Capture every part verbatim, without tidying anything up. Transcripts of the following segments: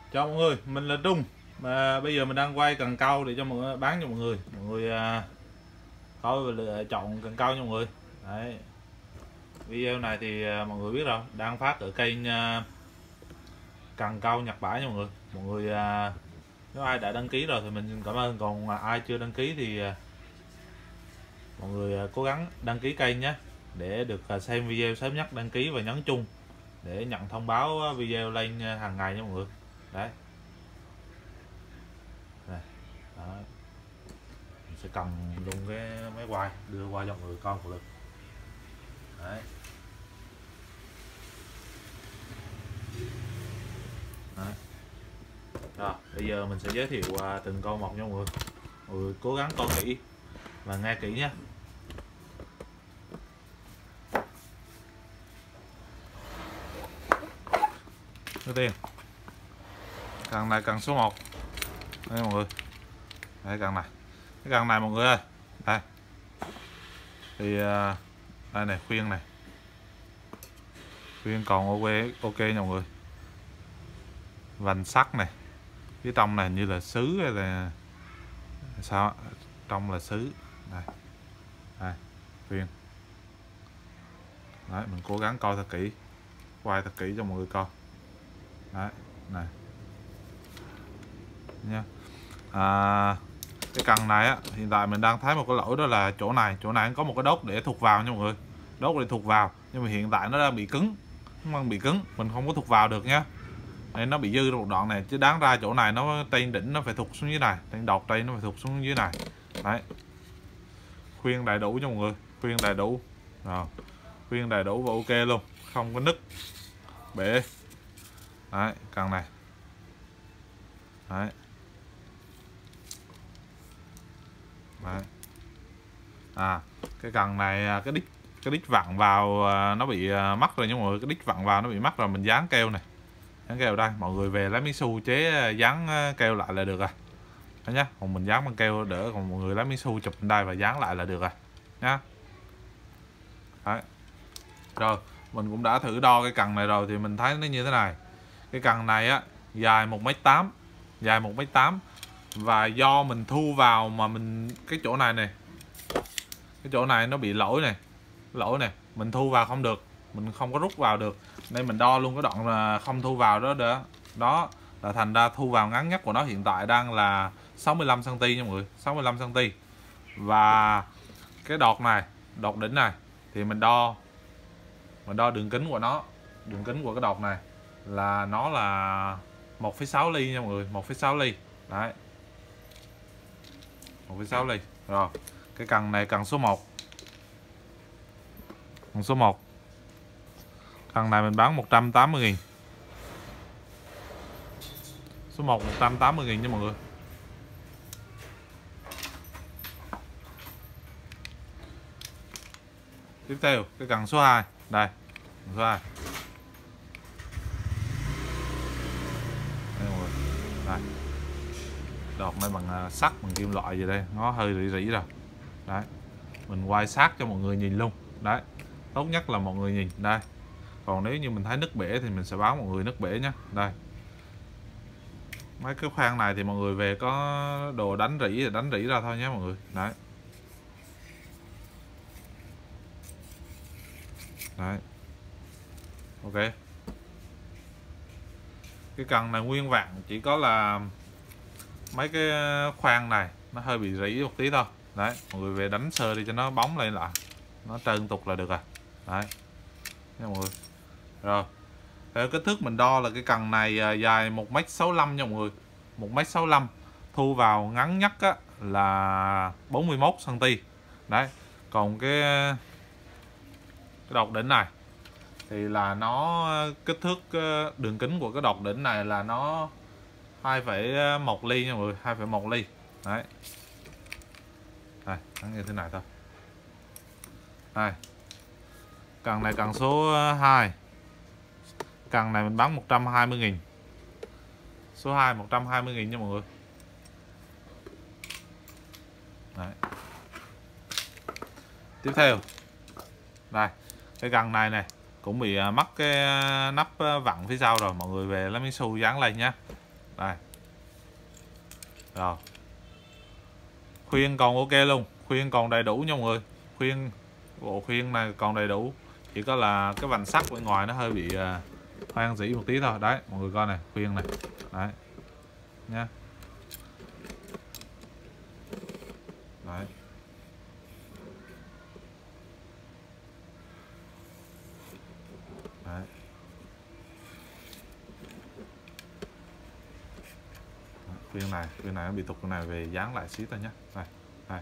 Chào mọi người, mình là Trung. Mà bây giờ mình đang quay cần câu để cho mọi người bán cho mọi người. Mọi người à, coi và lựa chọn cần câu cho mọi người. Đấy. Video này thì à, mọi người biết rồi, đang phát ở kênh à, cần câu Nhật Bãi nha mọi người. Mọi người à, nếu ai đã đăng ký rồi thì mình cảm ơn, còn à, ai chưa đăng ký thì à, mọi người à, cố gắng đăng ký kênh nhé, để được à, xem video sớm nhất. Đăng ký và nhấn chung để nhận thông báo video lên hàng ngày nha mọi người. Đấy. Đây. Đó. Mình sẽ cầm luôn cái máy quay đưa qua cho mọi người coi một lượt. Đấy. Đấy. Rồi bây giờ mình sẽ giới thiệu từng con một cho mọi người. Mọi người cố gắng coi kỹ và nghe kỹ nhé. Đầu tiên cần này, cần số một đây mọi người. Đây cần này, cái cần này mọi người ơi. Đây thì đây này, khuyên này, khuyên còn ok ok nha mọi người. Vành sắt này, phía trong này như là sứ hay là sao, trong là sứ. Đây, đây khuyên. Đấy, mình cố gắng coi thật kỹ, quay thật kỹ cho mọi người coi. Đấy này nha. À, cái cần này á, hiện tại mình đang thấy một cái lỗi, đó là chỗ này chỗ này có một cái đốt để thụt vào nha mọi người. Đốt để thụt vào, nhưng mà hiện tại nó đang bị cứng, nó đang bị cứng, mình không có thụt vào được nhá, nên nó bị dư một đoạn này. Chứ đáng ra chỗ này nó trên đỉnh nó phải thụt xuống dưới này, trên đọt đây nó phải thụt xuống dưới này. Đấy, khuyên đầy đủ cho mọi người, khuyên đầy đủ rồi, khuyên đầy đủ và ok luôn, không có nứt bể. Đấy, cần này. Đấy. Đấy. À, cái cần này, cái đít cái đít vặn vào nó bị mắc rồi nha mọi người. Cái đít vặn vào nó bị mắc rồi, mình dán keo này, dán keo đây. Mọi người về lấy miếng su chế dán keo lại là được rồi đó nhá. Còn mình dán bằng keo đỡ, còn mọi người lấy miếng su chụp lên đây và dán lại là được rồi nhá. Đấy. Rồi mình cũng đã thử đo cái cần này rồi thì mình thấy nó như thế này. Cái cần này á, dài một mét tám, dài một mét tám, và do mình thu vào mà mình cái chỗ này này, cái chỗ này nó bị lỗi này, lỗi này, mình thu vào không được, mình không có rút vào được, nên mình đo luôn cái đoạn là không thu vào đó đó. Đó là thành ra thu vào ngắn nhất của nó hiện tại đang là sáu mươi lăm xăng ti mét nha mọi người, sáu mươi lăm xăng ti mét. Và cái đọt này, đọt đỉnh này thì mình đo mình đo đường kính của nó, đường kính của cái đọt này là nó là một phẩy sáu ly nha mọi người, một phẩy sáu ly. Đấy, một phẩy sáu ly. Rồi cái cần này, cần số một, cần số một, cần này mình bán một trăm tám mươi nghìn, số một một trăm tám mươi nghìn nha mọi người. Tiếp theo cái cần số hai, đây cần số hai. Đây mọi người, đây đọt này bằng sắt, bằng kim loại gì đây, nó hơi rỉ rỉ rồi. Đấy, mình quay sát cho mọi người nhìn luôn. Đấy, tốt nhất là mọi người nhìn đây. Còn nếu như mình thấy nứt bể thì mình sẽ báo mọi người nứt bể nhé. Đây, mấy cái khoang này thì mọi người về có đồ đánh rỉ thì đánh rỉ ra thôi nhé mọi người. Đấy, đấy, ok. Cái cần này nguyên vẹn, chỉ có là mấy cái khoang này nó hơi bị rỉ một tí thôi. Đấy, mọi người về đánh sơ đi cho nó bóng lên lại, nó trơn tục là được rồi. Đấy nha mọi người. Rồi theo kích thước mình đo là cái cần này dài một mét sáu mươi lăm nha mọi người, một mét sáu mươi lăm, thu vào ngắn nhất á, là bốn mươi mốt xăng ti mét. Đấy, còn cái cái đọt đỉnh này thì là nó kích thước đường kính của cái đọt đỉnh này là nó hai phẩy một ly nha mọi người, hai phẩy một ly. Đấy, đây nó như thế này thôi. Đây, cần này cần số hai, cần này mình bán một trăm hai mươi nghìn, số hai một trăm hai mươi nghìn nha mọi người. Đấy. Tiếp theo đây, cái cần này này cũng bị mắc cái nắp vặn phía sau rồi, mọi người về lấy miếng su dán lên nhé. Đây. Rồi. Khuyên còn ok luôn, khuyên còn đầy đủ nha mọi người. Khuyên bộ khuyên này còn đầy đủ, chỉ có là cái vành sắt bên ngoài nó hơi bị uh, hoang dỉ một tí thôi. Đấy mọi người coi này, khuyên này. Đấy nha. Đấy. Đấy. Khuyên này, khuyên này nó bị tục, cái này về dán lại xíu thôi nhé. Đây, đây.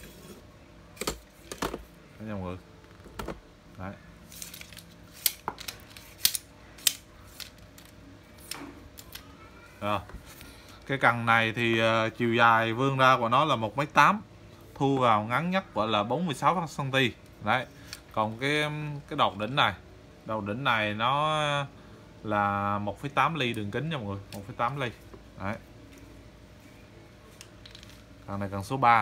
Đấy nha mọi người. Đấy. Rồi. Cái cần này thì uh, chiều dài vươn ra của nó là một mét tám, thu vào ngắn nhất gọi là bốn mươi sáu xăng ti mét. Đấy. Còn cái cái đầu đỉnh này, đầu đỉnh này nó là một phẩy tám ly đường kính nha mọi người, một phẩy tám ly. Đấy. Cần này cần số ba.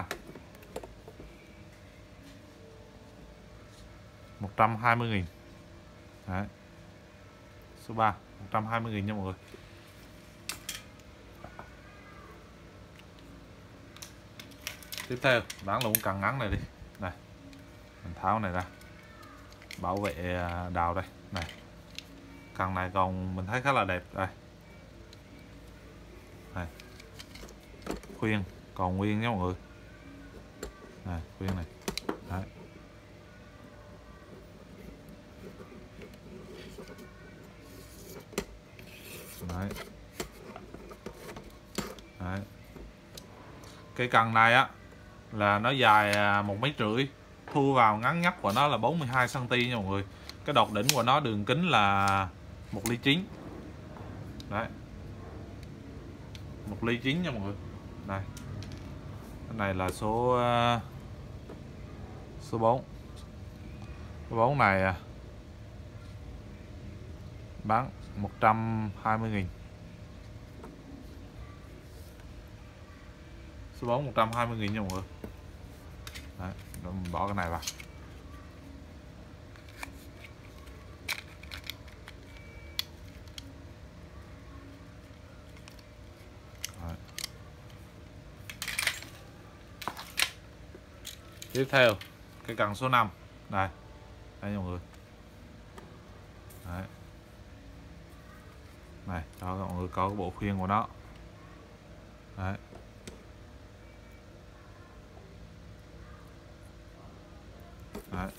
một trăm hai mươi nghìn. Đấy. Số ba, một trăm hai mươi nghìn nha mọi người. Tiếp theo, bán luôn cần ngắn này đi. Này. Mình tháo này ra. Bảo vệ đào đây. Này. Cần này còn mình thấy khá là đẹp. Đây. Này. Khuyên còn nguyên nha mọi người. Này, khuyên này. Đấy. Đấy. Đấy. Cái cần này á là nó dài một mét rưỡi, thu vào ngắn nhất của nó là bốn mươi hai xăng ti mét nha mọi người. Cái đọt đỉnh của nó đường kính là một ly chín. Đấy. một ly chín nha mọi người. Đây. Cái này là số số bốn. Số bốn này bán một trăm hai mươi nghìn. Số bốn một trăm hai mươi nghìn nha mọi người. Đấy, mình bỏ cái này vào. Đấy. Tiếp theo cái cần số năm này. Đây mọi người. Đấy. Này cho mọi người có cái bộ khuyên của nó. Đấy. Đấy.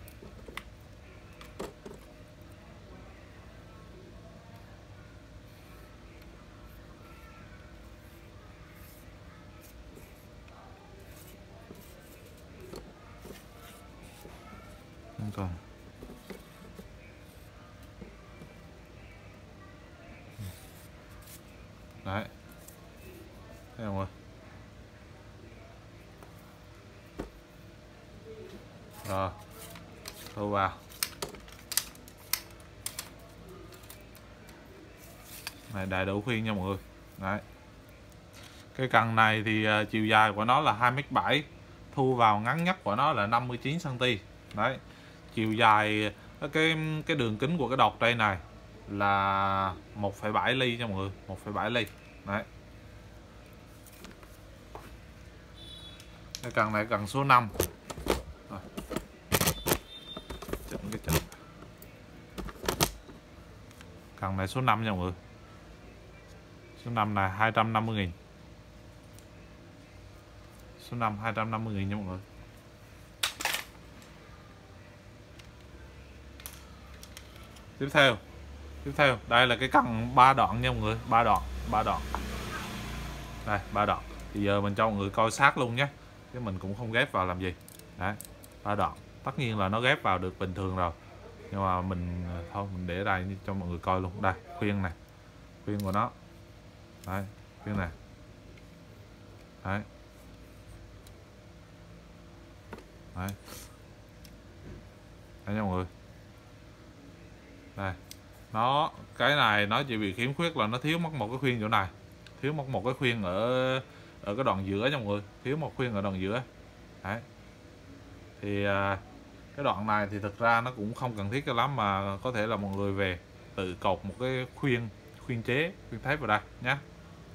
Không còn. Đấy. Thấy không ơi? Rồi. Thu vào. Này đầy đủ khuyên nha mọi người. Đấy. Cái cần này thì uh, chiều dài của nó là hai mét bảy, thu vào ngắn nhất của nó là năm mươi chín xăng ti mét. Đấy. Chiều dài cái cái đường kính của cái đọt đây này là một phẩy bảy ly nha mọi người, một phẩy bảy ly. Đấy. Cái cần này cần số năm. Rồi. Chỉnh cái chân. Cần này số năm nha mọi người. Số năm này hai trăm năm mươi nghìn. Số năm hai trăm năm mươi nghìn nha mọi người. Tiếp theo. Tiếp theo, đây là cái cần ba đoạn nha mọi người, ba đoạn, ba đoạn. Đây, ba đoạn. Bây giờ mình cho mọi người coi sát luôn nhé. Chứ mình cũng không ghép vào làm gì. Đấy, ba đoạn. Tất nhiên là nó ghép vào được bình thường rồi. Nhưng mà mình thôi mình để đây cho mọi người coi luôn. Đây, khuyên này. Khuyên của nó. Đấy, khuyên này. Đấy. Đấy. Đây nha mọi người. Đây. Nó cái này nó chỉ bị khiếm khuyết là nó thiếu mất một cái khuyên chỗ này. Thiếu mất một cái khuyên ở ở cái đoạn giữa nha mọi người, thiếu một khuyên ở đoạn giữa. Đấy. Thì cái đoạn này thì thực ra nó cũng không cần thiết cho lắm, mà có thể là mọi người về tự cột một cái khuyên khuyên chế khuyên thép vào đây nhé.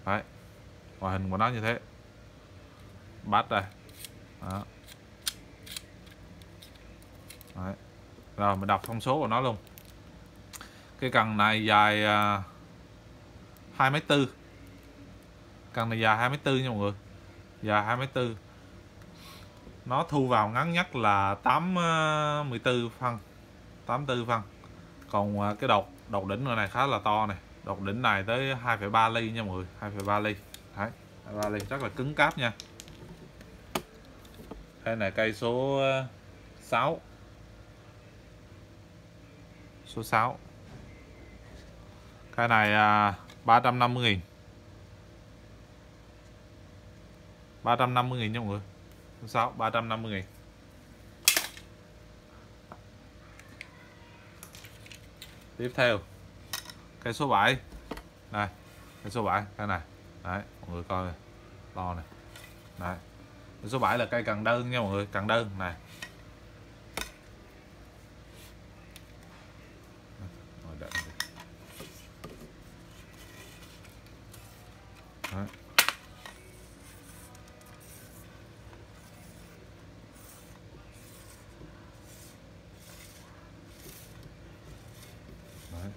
Đấy, ngoại hình của nó như thế. Bắt đây. Đó. Đấy. Rồi mình đọc thông số của nó luôn. Cái cần này dài uh, hai mét tư. Cần này dài hai mét tư nha mọi người. Dài hai mét tư. Nó thu vào ngắn nhất là tám mươi tư phân. tám mươi tư phân. Còn uh, cái đột đột đỉnh này khá là to này. Đột đỉnh này tới hai phẩy ba ly nha mọi người, hai phẩy ba ly. Đấy, hai phẩy ba ly, rất là cứng cáp nha. Đây này cây số sáu. Số sáu. Cái này à, ba trăm năm mươi nghìn. ba trăm năm mươi nghìn nha mọi người. Số sáu, ba trăm năm mươi nghìn. Tiếp theo cây số bảy. Đây, cây số bảy, cái này. Đấy, mọi người coi to này. Đấy. Cây số bảy là cây cần đơn nha mọi người, cần đơn này. Đấy. Đấy.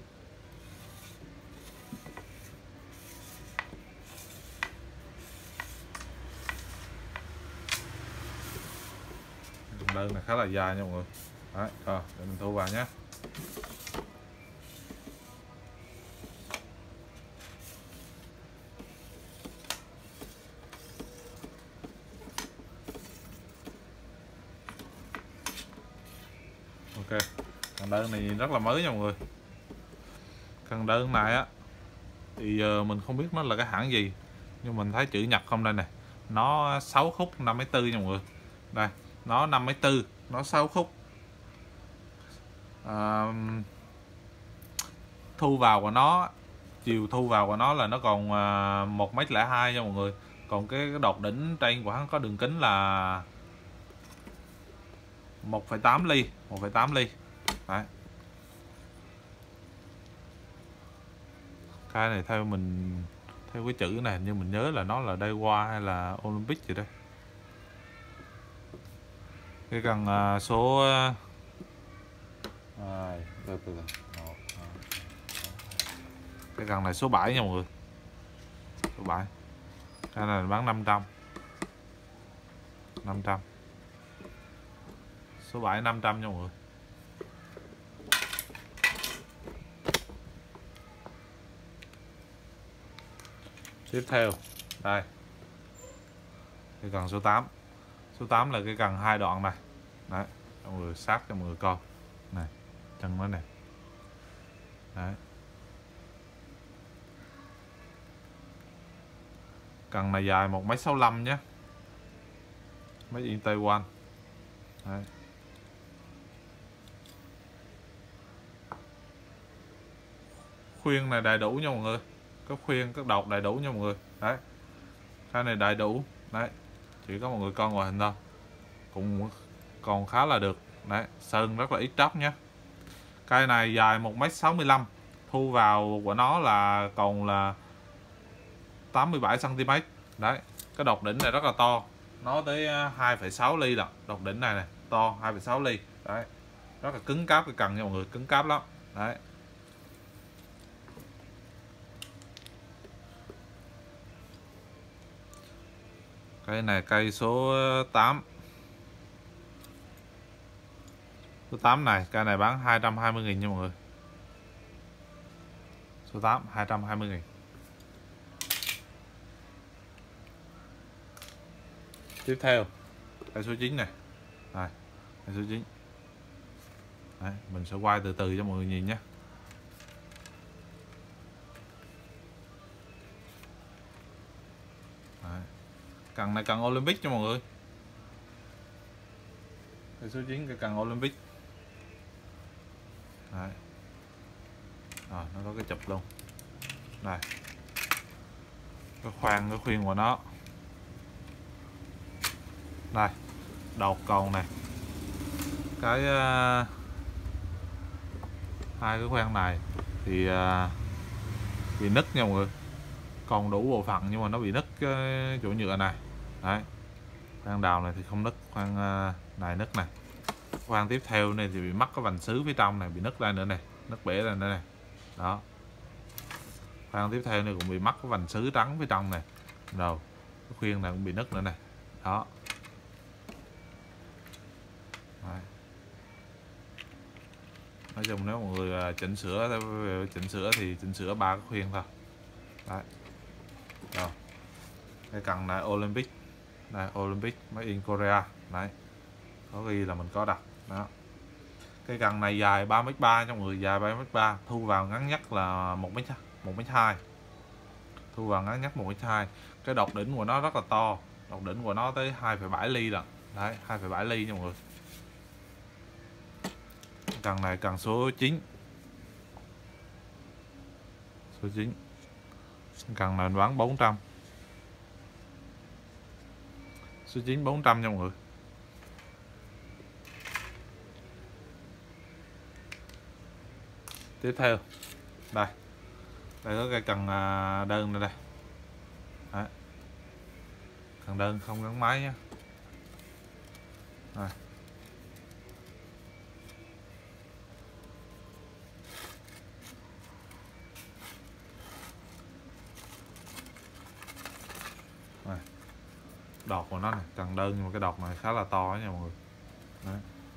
Đơn này khá là dài nha mọi người. Đấy, rồi để mình thu vào nhé. Ok, cần đơn này rất là mới nha mọi người. Cần đơn này á thì giờ mình không biết nó là cái hãng gì, nhưng mình thấy chữ Nhật không đây này. Nó sáu khúc năm mét tư nha mọi người. Đây, nó năm mét tư, nó sáu khúc. À, thu vào của nó, chiều thu vào của nó là nó còn một mét lẻ hai nha mọi người. Còn cái, cái đột đỉnh trên của hắn có đường kính là một phẩy tám ly, một phẩy tám ly. Đấy. Cái này theo mình, theo cái chữ này như mình nhớ là nó là Daiwa hay là Olympic gì đây. Cái cần uh, số à, từ từ cái cần này số bảy nha mọi người. Số bảy. Cái này bán năm trăm. năm trăm. Số bảy năm trăm nha mọi người. Tiếp theo đây, cái cần số tám. Số tám là cái cần hai đoạn này. Đấy, mọi người sát cho mọi người coi này, chân nó này. Đấy, cần này dài một mét sáu mươi lăm nhé, Made in Taiwan. Đấy. Khuyên này đầy đủ nha mọi người, có khuyên, các đột đầy đủ nha mọi người. Đấy, cái này đầy đủ. Đấy, chỉ có mọi người coi ngoại hình thôi, cũng còn khá là được. Đấy, sơn rất là ít tróc nhé. Cây này dài một mét sáu mươi lăm, thu vào của nó là còn là tám mươi bảy xăng ti mét. Đấy, cái đột đỉnh này rất là to, nó tới hai phẩy sáu ly lận. Đột đỉnh này này to hai phẩy sáu ly. Đấy, rất là cứng cáp cái cần nha mọi người, cứng cáp lắm. Đấy, cây này cây số tám. Số tám này, cây này bán hai trăm hai mươi nghìn nha mọi người. Số tám hai trăm hai mươi nghìn. Tiếp theo cây số chín này. Đây, cây số chín. Đấy, mình sẽ quay từ từ cho mọi người nhìn nhé. Đấy. Cần này cần Olympic cho mọi người. Cây số chín cái cần Olympic. Đấy. Rồi, nó có cái chụp luôn. Đây, cái khoan, cái khuyên của nó. Đây, đột còn này, cái uh, hai cái khoan này thì uh, bị nứt nha mọi người, còn đủ bộ phận nhưng mà nó bị nứt cái chỗ nhựa này. Đấy, khoang đào này thì không nứt, khoang này nứt này. Khoang tiếp theo này thì bị mắc cái vành sứ phía trong này, bị nứt ra nữa này, nứt bể ra nữa này. Đó, khoang tiếp theo này cũng bị mắc cái vành sứ trắng phía trong này. Rồi cái khuyên này cũng bị nứt nữa này. Đó. Đấy. Nói chung nếu mọi người chỉnh sửa chỉnh sửa thì chỉnh sửa ba cái khuyên thôi. Đấy. Rồi. Cái cần này Olympic. Này Olympic made in Korea. Đấy. Có ghi là mình có đặt. Đó. Cái cần này dài ba mét ba trong người, dài ba mét ba, thu vào ngắn nhất là một mét hai. Thu vào ngắn nhất một mét hai. Cái độc đỉnh của nó rất là to. Độc đỉnh của nó tới hai phẩy bảy ly rồi. Đấy, hai phẩy bảy ly nha mọi người. Cần này cần số chín. Số chín. Cần này bán bốn trăm. Số chín bốn trăm nha mọi người. Tiếp theo. Đây. Đây có cái cần đơn này đây. Đấy. Cần đơn không gắn máy nhé. Đây. Đây. Đọt của nó này, cần đơn nhưng mà cái đọt này khá là to nha mọi người. Đấy.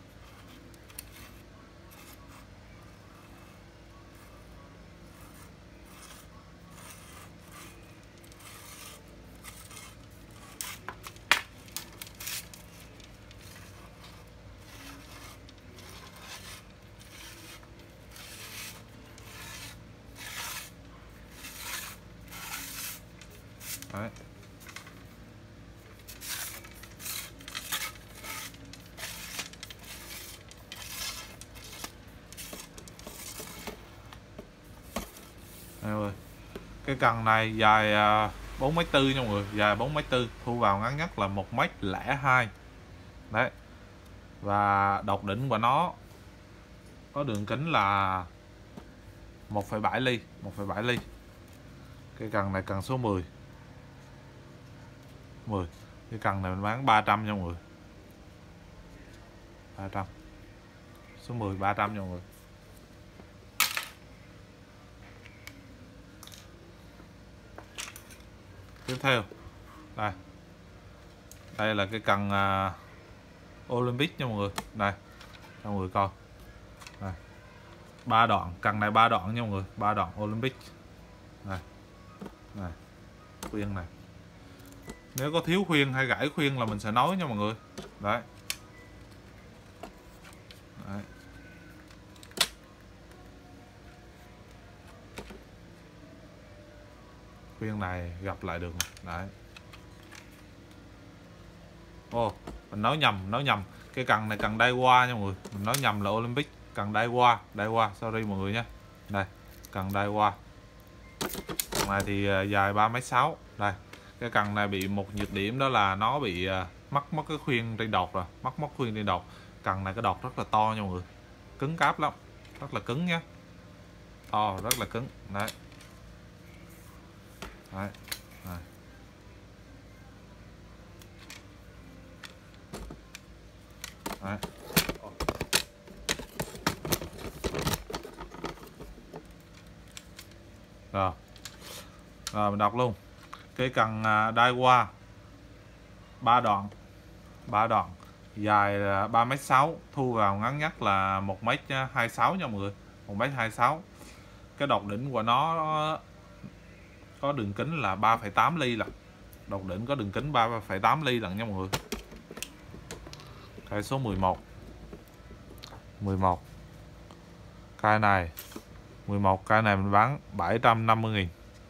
Đấy. Đây ơi. Cái cần này dài bốn mét tư nha mọi người, dài bốn mét tư, thu vào ngắn nhất là một mét lẻ hai. Đấy. Và độc đỉnh của nó có đường kính là một phẩy bảy ly, một phẩy bảy ly. Cái cần này cần số mười. mười. Cái cần này mình bán ba trăm nha mọi người. ba trăm. Số mười ba trăm nha mọi người. Tiếp theo. Đây. Đây là cái cần uh, Olympic nha mọi người. Đây. Cho mọi người coi. Đây. Ba đoạn, cần này ba đoạn nha mọi người, ba đoạn Olympic. Đây. Này. Khuyên này. Nếu có thiếu khuyên hay gãy khuyên là mình sẽ nói nha mọi người. Đấy. Đấy. Khuyên này gặp lại được. Đấy. Ồ, oh, mình nói nhầm, nói nhầm. Cái cần này cần Daiwa nha mọi người. Mình nói nhầm là Olympic, cần Daiwa, Daiwa, sorry mọi người nhé. Đây, cần Daiwa. Cần này thì dài ba mét sáu. Đây. Cái cần này bị một nhược điểm đó là nó bị uh, mắc mất cái khuyên trên đọt rồi, mắc mất khuyên trên đọt. Cần này cái đọt rất là to nha mọi người, cứng cáp lắm, rất là cứng nhé, to rất là cứng. Đấy. Đấy. Đấy. Đấy. Rồi. Rồi mình đọc luôn. Cái cần Daiwa ba đoạn, ba đoạn, dài ba mét sáu, thu vào ngắn nhất là một mét hai mươi sáu nha mọi người, một mét hai mươi sáu. Cái độc đỉnh của nó có đường kính là ba phẩy tám ly lần. Độc đỉnh có đường kính ba phẩy tám ly lần nha mọi người. Cái số mười một. mười một. Cái này mười một, cái này mình bán bảy trăm năm mươi nghìn.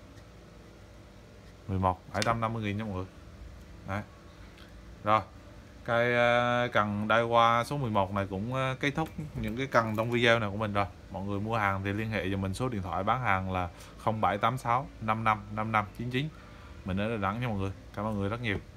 mười một, bảy trăm năm mươi nghìn nha mọi người. Đấy. Rồi. Cái cần Daiwa số mười một này cũng kết thúc những cái cần trong video này của mình rồi. Mọi người mua hàng thì liên hệ cho mình, số điện thoại bán hàng là không bảy tám sáu năm năm năm năm chín chín. Mình ở Đà Nẵng nha mọi người. Cảm ơn mọi người rất nhiều.